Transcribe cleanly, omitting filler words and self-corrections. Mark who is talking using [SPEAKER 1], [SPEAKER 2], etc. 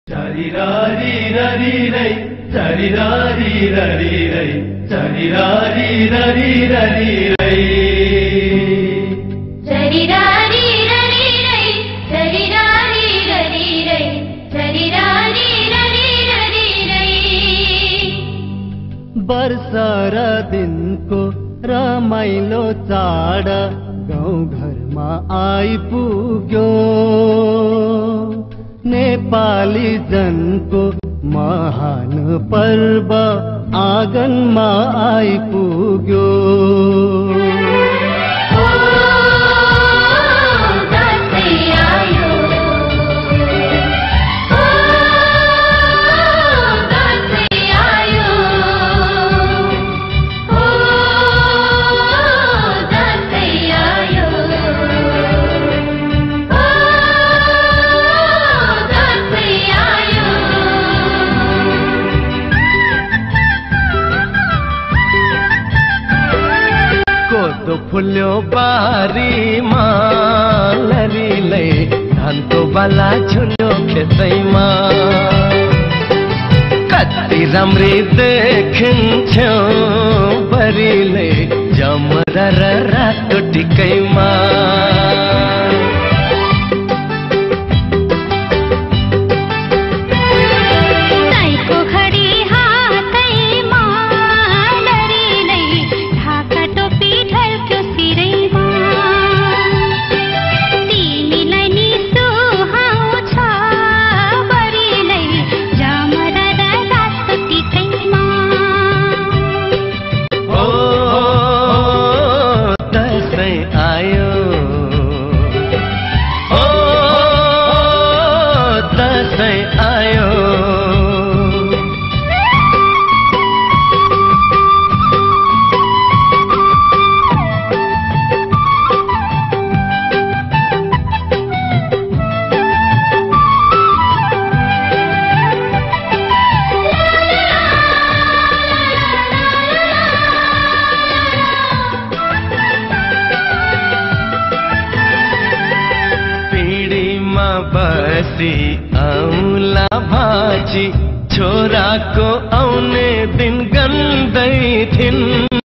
[SPEAKER 1] वर्षर दिनको रमाइलो चाड गाउँ घरमा आइपुग्यो, नेपाली जनको महान पर्व आँगनमा आइपुग्यो। फुल्यो बारीमा लरीले धानको बाला झुल्यो खेतैमा, कति राम्री देखिन्थ्यो बरीले जमरा र रातो टिकैमा। बसी औला भाजी छोरा को आउने दिन गन्दै थिइन्।